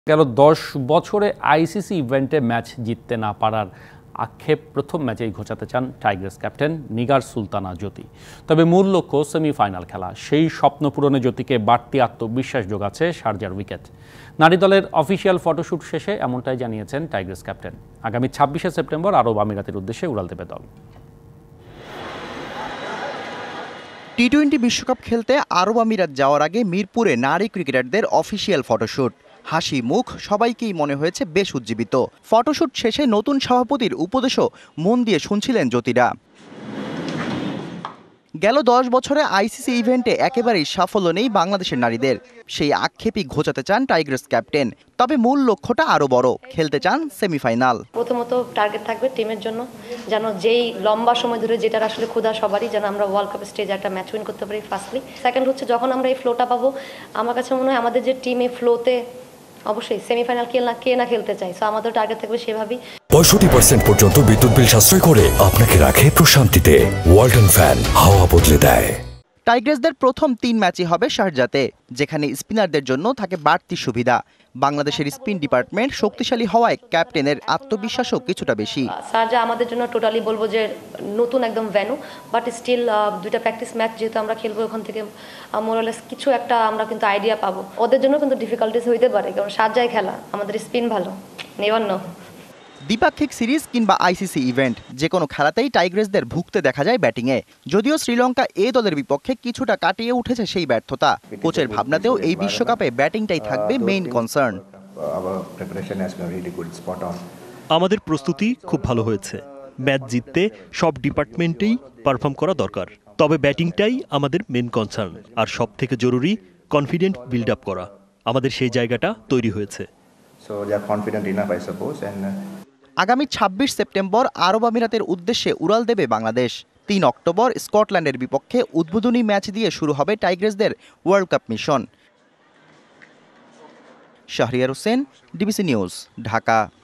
গেল ১০ বছরে আইসিসি ইভেন্টে ম্যাচ জিততে না পারার আক্ষেপ প্রথম ম্যাচেই ঘোচাতে চান টাইগার্স ক্যাপ্টেন নিগার সুলতানা জ্যোতি। তবে মূল লক্ষ্য সেমিফাইনাল খেলা। সেই স্বপ্ন পূরণে জ্যোতিকে বাড়তি আত্মবিশ্বাস যোগাচ্ছে শারজার উইকেট। নারী দলের অফিসিয়াল ফটোশুট শেষে এমনটাই জানিয়েছেন টাইগার্স ক্যাপ্টেন। আগামী ২৬শে সেপ্টেম্বর আরব আমিরাতের উদ্দেশ্যে উড়াল দেবে দল। টি-20 বিশ্বকাপ খেলতে আরব আমিরাত যাওয়ার আগে মিরপুরে নারী ক্রিকেটারদের অফিসিয়াল ফটোশুট। হাসি মুখ সবাইকেই মনে হয়েছে বেশ উজ্জীবিত। ফটোশুট শেষে নতুন সভাপতির উপদেশও মন দিয়ে শুনছিলেন জ্যোতিরা। গেল ১০ বছরে আইসিসি ইভেন্টে একেবারেই সাফল্য নেই বাংলাদেশের নারীদের। সেই আক্ষেপই ঘোচাতে চান টাইগার্স ক্যাপ্টেন। তবে মূল লক্ষ্যটা আরও বড়, খেলতে চান সেমিফাইনাল। প্রথমত টার্গেট থাকবে টিমের জন্য, যেন যেই লম্বা সময় ধরে যেটার আসলে ক্ষুধা সবারই, যেন আমরা ওয়ার্ল্ড কাপ স্টেজে একটা ম্যাচ উইন করতে পারি ফার্স্টলি। সেকেন্ড হচ্ছে যখন আমরা এই ফ্লোটা পাবো, আমার কাছে মনে হয় আমাদের যে টিম এই ফ্লোতে অবশ্যই সেমিফাইনাল কে না খেলতে চাই। সো আমাদের টার্গেট থাকবে সেভাবেই। 65% পর্যন্ত বিদ্যুৎ বিল সাশ্রয় করে আপনাকে রাখে প্রশান্তিতে। ওয়ালটন ফ্যান হাওয়া বদলে দেয়। টাইগার্সদের প্রথম 3 ম্যাচই হবে শারজাতে, যেখানে স্পিনারদের জন্য থাকে বাড়তি সুবিধা। বাংলাদেশের স্পিন ডিপার্টমেন্ট শক্তিশালী হওয়ায় ক্যাপ্টেনের আত্মবিশ্বাসও কিছুটা বেশি। শারজা আমাদের জন্য টোটালি বলবো যে নতুন একদম ভেন্যু, বাট স্টিল দুইটা প্র্যাকটিস ম্যাচ যেহেতু আমরা খেলবো, ওখান থেকে মোরালেস কিছু একটা আমরা কিন্তু আইডিয়া পাবো। ওদের জন্য কিন্তু ডিফিকাল্টিস হইতে পারে, কারণ শারজায় খেলা, আমাদের স্পিন ভালো, নেভার নো। দ্বিপাক্ষিক সিরিজ কিংবা আইসিসি ইভেন্ট, যে কোনো খেলাতেই টাইগার্সদের ভুগতে দেখা যায় ব্যাটিংয়ে। যদিও শ্রীলঙ্কা এ দলের বিপক্ষে কিছুটা কাটিয়ে উঠেছে সেই ব্যর্থতা। কোচের ভাবনাতেও এই বিশ্বকাপে ব্যাটিংটাই থাকবে মেইন কনসার্ন। আমাদের প্রস্তুতি খুব ভালো হয়েছে। ম্যাচ জিততে সব ডিপার্টমেন্টেই পারফর্ম করা দরকার, তবে ব্যাটিংটাই আমাদের মেইন কনসার্ন। আর সব থেকে জরুরি কনফিডেন্ট বিল্ড আপ করা। আমাদের সেই জায়গাটা তৈরি হয়েছে। আগামী ২৬ সেপ্টেম্বর আরব আমিরাতের উদ্দেশ্যে উড়াল দেবে বাংলাদেশ। ৩ অক্টোবর স্কটল্যান্ডের বিপক্ষে উদ্বোধনী ম্যাচ দিয়ে শুরু হবে টাইগার্সদের world cup mission. Shahriar Hossain, DBC news, Dhaka.